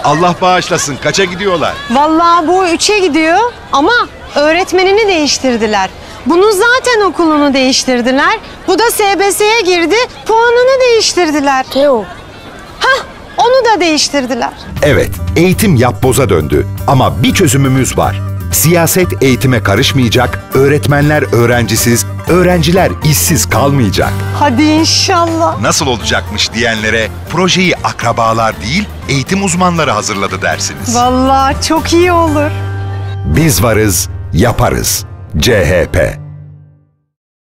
Allah bağışlasın, kaça gidiyorlar? Vallahi bu 3'e gidiyor ama öğretmenini değiştirdiler. Bunun zaten okulunu değiştirdiler. Bu da SBS'ye girdi, puanını değiştirdiler. Teo. Hah, onu da değiştirdiler. Evet, eğitim yapboza döndü ama bir çözümümüz var. Siyaset eğitime karışmayacak, öğretmenler öğrencisiz, öğrenciler işsiz kalmayacak. Hadi inşallah. Nasıl olacakmış diyenlere projeyi akrabalar değil, eğitim uzmanları hazırladı dersiniz. Vallahi çok iyi olur. Biz varız, yaparız. CHP